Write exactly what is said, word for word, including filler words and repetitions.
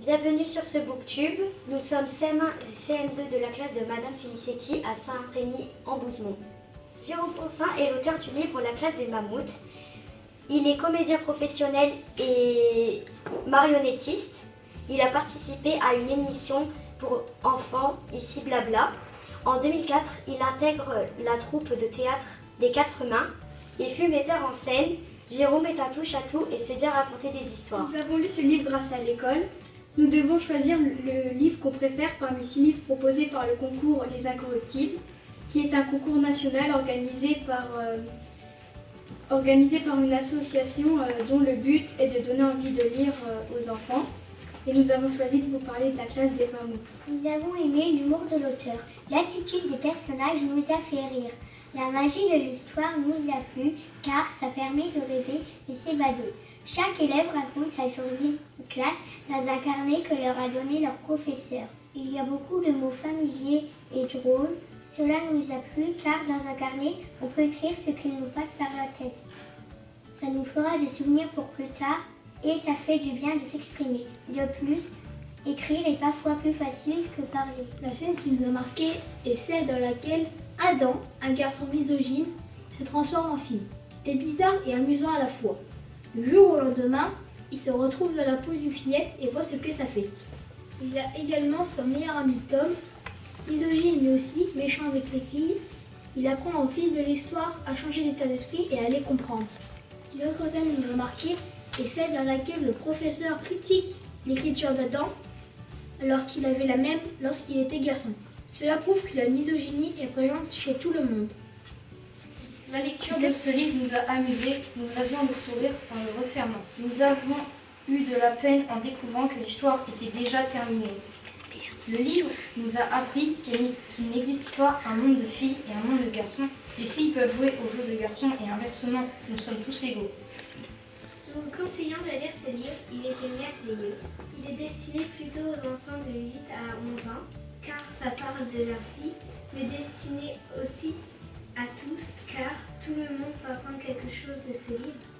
Bienvenue sur ce booktube. Nous sommes C M un et C M deux de la classe de Madame Felicetti à Saint-Rémy en Bouzemont. Jérôme Poncin est l'auteur du livre La classe des mammouths. Il est comédien professionnel et marionnettiste. Il a participé à une émission pour enfants, ici Blabla. En deux mille quatre, il intègre la troupe de théâtre Les Quatre Mains. Il fut metteur en scène. Jérôme est un touche-à-tout et sait bien raconter des histoires. Nous avons lu ce livre grâce à l'école. Nous devons choisir le livre qu'on préfère parmi six livres proposés par le concours Les Incorruptibles, qui est un concours national organisé par, euh, organisé par une association euh, dont le but est de donner envie de lire euh, aux enfants. Et nous avons choisi de vous parler de la classe des mammouths. Nous avons aimé l'humour de l'auteur. L'attitude des personnages nous a fait rire. La magie de l'histoire nous a plu car ça permet de rêver et s'évader. Chaque élève raconte sa journée de classe dans un carnet que leur a donné leur professeur. Il y a beaucoup de mots familiers et drôles. Cela nous a plu car dans un carnet, on peut écrire ce qui nous passe par la tête. Ça nous fera des souvenirs pour plus tard et ça fait du bien de s'exprimer. De plus, écrire est parfois plus facile que parler. La scène qui nous a marqué est celle dans laquelle Adam, un garçon misogyne, se transforme en fille. C'était bizarre et amusant à la fois. Le jour au lendemain, il se retrouve dans la peau d'une fillette et voit ce que ça fait. Il y a également son meilleur ami Tom, misogyne lui aussi, méchant avec les filles. Il apprend au fil de l'histoire à changer d'état d'esprit et à les comprendre. Une autre scène qui nous a marqué est celle dans laquelle le professeur critique l'écriture d'Adam alors qu'il avait la même lorsqu'il était garçon. Cela prouve que la misogynie est présente chez tout le monde. La lecture de ce livre nous a amusés, nous avions le sourire en le refermant. Nous avons eu de la peine en découvrant que l'histoire était déjà terminée. Le livre nous a appris qu'il n'existe pas un monde de filles et un monde de garçons. Les filles peuvent jouer aux jeux de garçons et inversement, nous sommes tous égaux. Nous vous conseillons de lire ce livre, il était merveilleux. Il est destiné plutôt aux enfants de huit à onze ans, car ça parle de leur vie, mais destiné aussi à tous, car tout le monde peut apprendre quelque chose de ce livre.